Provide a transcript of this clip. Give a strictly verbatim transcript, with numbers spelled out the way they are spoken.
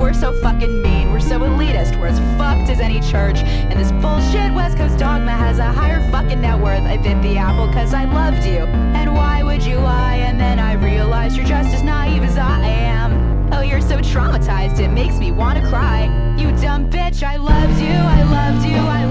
we're so fucking mean, we're so elitist, we're as fucked as any church. And this bullshit West Coast dogma has a higher fucking net worth. I bit the apple cause I loved you, and why would you lie? And then I realized you're just as naive as I am. Oh, you're so traumatized, it makes me wanna cry. You dumb bitch, I loved you, I loved you, I